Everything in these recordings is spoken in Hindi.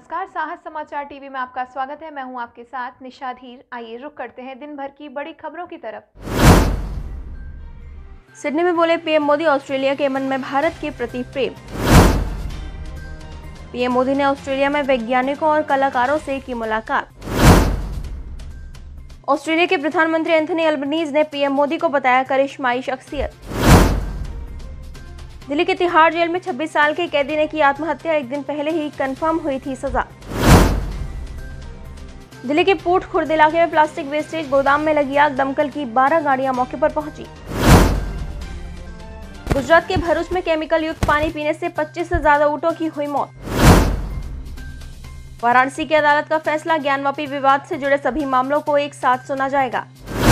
नमस्कार, साहस समाचार टीवी में आपका स्वागत है। मैं हूं आपके साथ निशा धीर। आइए रुक करते हैं दिन भर की बड़ी खबरों की तरफ। सिडनी में बोले पीएम मोदी, ऑस्ट्रेलिया के मन में भारत के प्रति प्रेम। पीएम मोदी ने ऑस्ट्रेलिया में वैज्ञानिकों और कलाकारों से की मुलाकात। ऑस्ट्रेलिया के प्रधानमंत्री एंथनी अल्बनीज ने पीएम मोदी को बताया करिश्माई शख्सियत। दिल्ली के तिहाड़ जेल में 26 साल के कैदी ने की आत्महत्या। एक दिन पहले ही कंफर्म हुई थी सजा। दिल्ली के पूट खुर्द इलाके में प्लास्टिक वेस्टेज गोदाम में लगी आग, दमकल की 12 गाड़ियां मौके पर पहुंची। गुजरात के भरूच में केमिकल युक्त पानी पीने से 25 से ज्यादा ऊंटों की हुई मौत। वाराणसी की अदालत का फैसला, ज्ञानवापी विवाद से जुड़े सभी मामलों को एक साथ सुना जाएगा।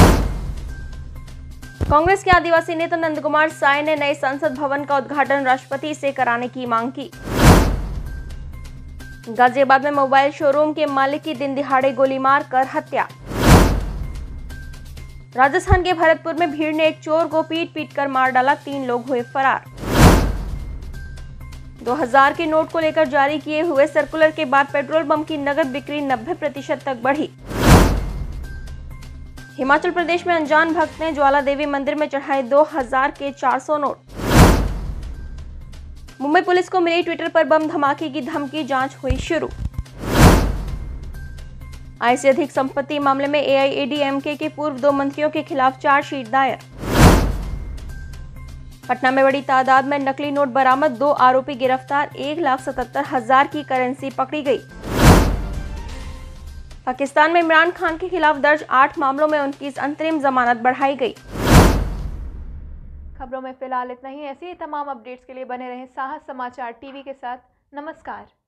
कांग्रेस के आदिवासी नेता नंद कुमार साय ने नए संसद भवन का उद्घाटन राष्ट्रपति से कराने की मांग की। गाजियाबाद में मोबाइल शोरूम के मालिक की दिन दिहाड़े गोली मारकर हत्या। राजस्थान के भरतपुर में भीड़ ने एक चोर को पीट कर मार डाला, 3 लोग हुए फरार। 2000 के नोट को लेकर जारी किए हुए सर्कुलर के बाद पेट्रोल पंप की नकद बिक्री 90% तक बढ़ी। हिमाचल प्रदेश में अनजान भक्त ने ज्वाला देवी मंदिर में चढ़ाए 2000 के 400 नोट। मुंबई पुलिस को मिली ट्विटर पर बम धमाके की धमकी, जांच हुई शुरू। आय से अधिक संपत्ति मामले में एआईएडीएमके के पूर्व 2 मंत्रियों के खिलाफ चार्जशीट दायर। पटना में बड़ी तादाद में नकली नोट बरामद, 2 आरोपी गिरफ्तार, 1,77,000 की करेंसी पकड़ी गई। पाकिस्तान में इमरान खान के खिलाफ दर्ज 8 मामलों में 29 अंतरिम जमानत बढ़ाई गई। खबरों में फिलहाल इतना ही। ऐसे ही तमाम अपडेट्स के लिए बने रहें साहस समाचार टीवी के साथ। नमस्कार।